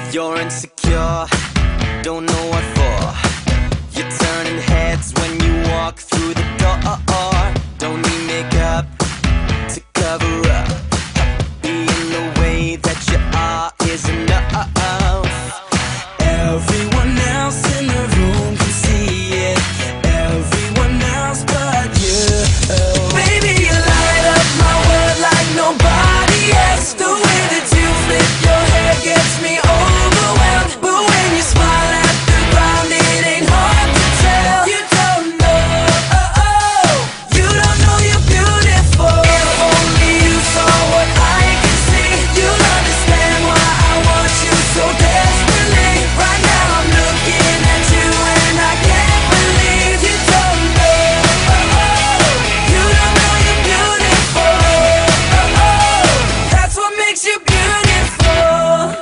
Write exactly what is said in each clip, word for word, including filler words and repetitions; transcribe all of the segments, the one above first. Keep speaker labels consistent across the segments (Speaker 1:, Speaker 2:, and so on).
Speaker 1: You're insecure, don't know what for. You're turning heads when you walk through the door. Don't need makeup to cover up. Being the way that you are is enough. Everyone else in the room can see it. Everyone else but you. Baby, you light up my world like nobody else. The way that you flip your hair gets me overwhelmed. But when you smile at the ground, it ain't hard to tell. You don't know, oh, oh. You don't know you're beautiful. If only you saw what I can see, you'll understand why I want you so desperately. Right now I'm looking at you and I can't believe you don't know, oh, oh. You don't know you're beautiful, oh, oh. That's what makes you beautiful.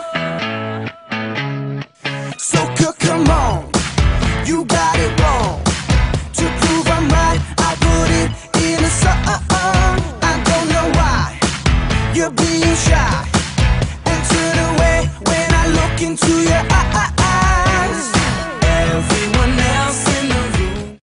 Speaker 1: So c- come on, you got it wrong. To prove I'm right, I put it in a song. I don't know why you're being shy and turn away when I look into your eyes.